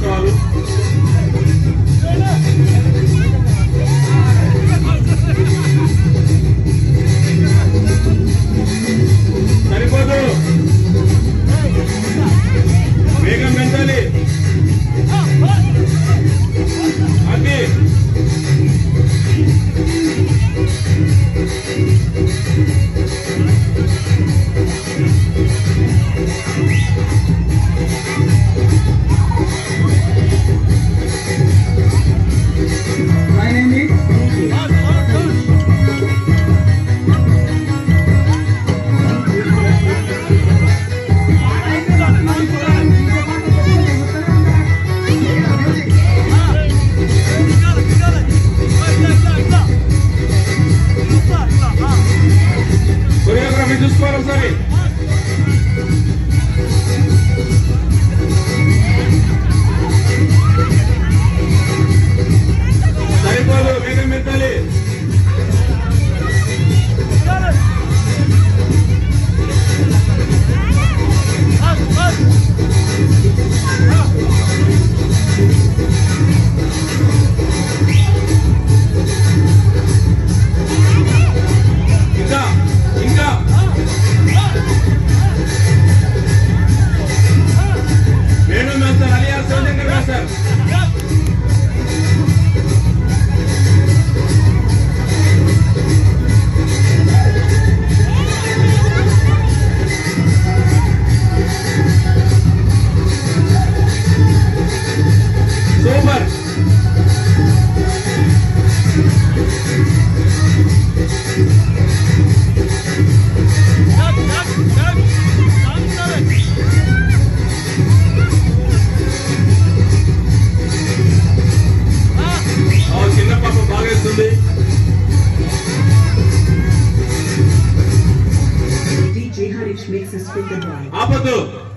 తీసుకోవాలి. సరిపోదు, వేగం పెంచాలి. అది కొరియోగ్రఫీ చూసుకోవాలి ఒకసారి. సరిపోదు, వేగం పెంచాలి. ఇంకా ఇంకా Venu master alias Shivashankar master. Super. చిన్న పాప బాగా ఇస్తుంది. DJ Harish makes us fit the bride. ఆపద్దు.